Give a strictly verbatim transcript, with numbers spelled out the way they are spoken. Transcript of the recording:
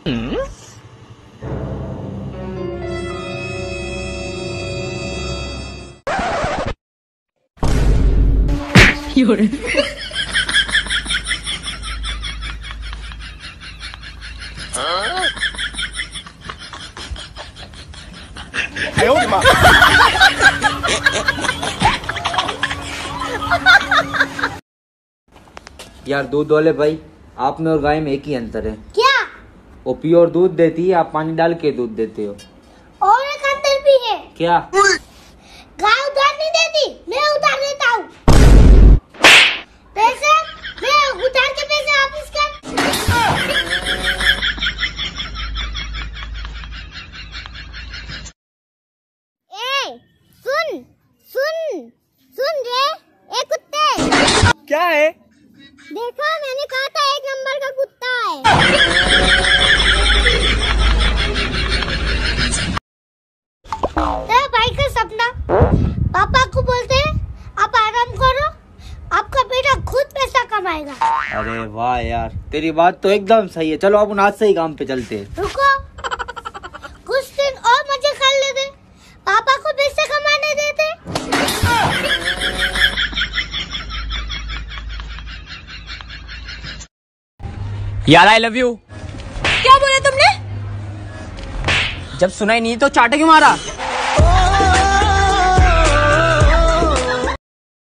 哎呦我的妈！ यार दूध वाले भाई, आप में और गाय में एक ही अंतर है। क्या? वो प्योर दूध देती है, आप पानी डाल के दूध देते हो। और एक अंतर भी है। क्या? गाय उधार नहीं देती, मैं उधार देता हूँ। पैसे मैं उधार के पैसे वापस कर। ए, सुन, सुन, सुन रे, ए कुत्ते। क्या है? देखा, मैंने कहा था एक नंबर का कुत्ता है। तेरे भाई का सपना, पापा को बोलते हैं आप आराम करो, आपका बेटा खुद पैसा कमाएगा। अरे वाह यार, तेरी बात तो एकदम सही है। चलो अपन आज से ही काम पे चलते हैं। रुको, कुछ दिन और मजे कर लेते, पापा को पैसे कमाने देते। यार आई लव यू। क्या बोला तुमने? जब सुनाई नहीं तो चाटे क्यों मारा?